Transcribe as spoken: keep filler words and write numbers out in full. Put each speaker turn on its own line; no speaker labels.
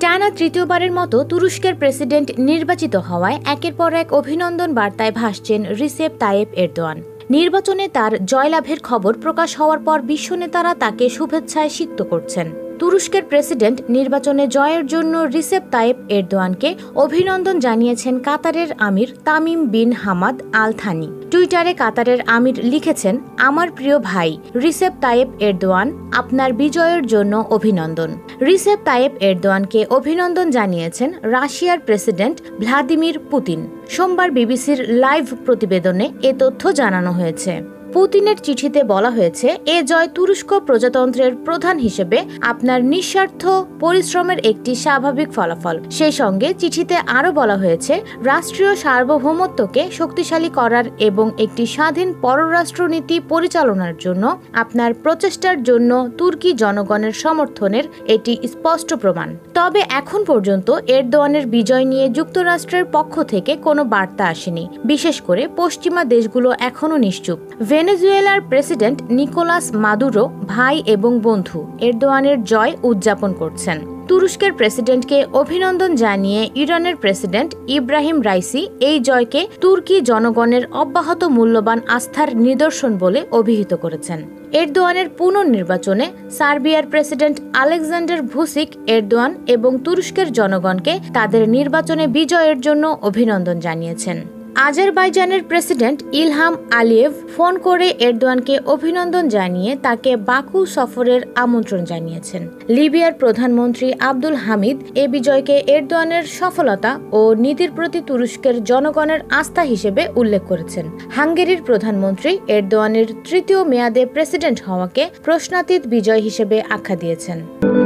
টানা তৃতীয়বারের মতো তুরস্কের প্রেসিডেন্ট নির্বাচিত হওয়ায় একের পর এক অভিনন্দন বার্তায় ভাসছেন রিসেপ তাইয়েপ এরদোয়ান। নির্বাচনে তার জয়লাভের খবর প্রকাশ হওয়ার পর বিশ্ব নেতারা তাকে শুভেচ্ছায় সিক্ত করছেন। তুরস্কের প্রেসিডেন্ট নির্বাচনে জয়ের জন্য রিসেপ তাইয়েপ এরদোয়ানকে অভিনন্দন জানিয়েছেন কাতারের আমির Tamim bin Hamad Al Thani. টুইটারে কাতারের আমির লিখেছেন, আমার প্রিয় ভাই রিসেপ তাইয়েপ এরদোয়ান, আপনার বিজয়ের জন্য অভিনন্দন। রিসেপ তাইয়েপ এরদোয়ানকে অভিনন্দন জানিয়েছেন রাশিয়ার প্রেসিডেন্ট ভ্লাদিমির পুতিন। সোমবার বিবিসির লাইভ প্রতিবেদনে এ তথ্য জানানো হয়েছে। পুতিনের চিঠিতে বলা হয়েছে, এ জয় তুরস্ক প্রজাতন্ত্রের প্রধান হিসেবে আপনার নিঃস্বার্থ পরিশ্রমের একটি স্বাভাবিক ফলাফল। সেই সঙ্গে চিঠিতে আরও বলা হয়েছে, রাষ্ট্রীয় সার্বভৌমত্বকে শক্তিশালী করার এবং একটি স্বাধীন পররাষ্ট্রনীতি পরিচালনার জন্য আপনার প্রচেষ্টার জন্য তুর্কি জনগণের সমর্থনের এটি স্পষ্ট প্রমাণ। তবে এখন পর্যন্ত এরদোয়ানের বিজয় নিয়ে যুক্তরাষ্ট্রের পক্ষ থেকে কোনো বার্তা আসেনি। বিশেষ করে পশ্চিমা দেশগুলো এখনও নিশ্চুপ। ভেনেজুয়েলার প্রেসিডেন্ট নিকোলাস মাদুরো ভাই এবং বন্ধু এরদোয়ানের জয় উদযাপন করছেন। তুরস্কের প্রেসিডেন্টকে অভিনন্দন জানিয়ে ইরানের প্রেসিডেন্ট ইব্রাহিম রাইসি এই জয়কে তুর্কি জনগণের অব্যাহত মূল্যবান আস্থার নিদর্শন বলে অভিহিত করেছেন। এরদোয়ানের পুনর্নির্বাচনে সার্বিয়ার প্রেসিডেন্ট আলেকজান্ডার ভুসিক এরদোয়ান এবং তুরস্কের জনগণকে তাদের নির্বাচনে বিজয়ের জন্য অভিনন্দন জানিয়েছেন। আজারবাইজানের প্রেসিডেন্ট ইলহাম আলিয়েভ ফোন করে এরদোয়ানকে অভিনন্দন জানিয়ে তাকে বাকু সফরের আমন্ত্রণ জানিয়েছেন। লিবিয়ার প্রধানমন্ত্রী আব্দুল হামিদ এ বিজয়কে এরদোয়ানের সফলতা ও নীতির প্রতি তুরস্কের জনগণের আস্থা হিসেবে উল্লেখ করেছেন। হাঙ্গেরির প্রধানমন্ত্রী এরদোয়ানের তৃতীয় মেয়াদে প্রেসিডেন্ট হওয়াকে প্রশ্নাতীত বিজয় হিসেবে আখ্যা দিয়েছেন।